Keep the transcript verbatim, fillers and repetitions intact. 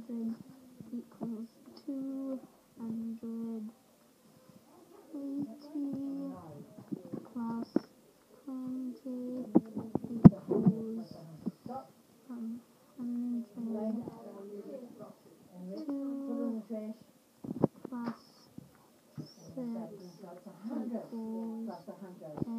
hundred equals two hundred eighty plus twenty equals um, one hundred two plus six equals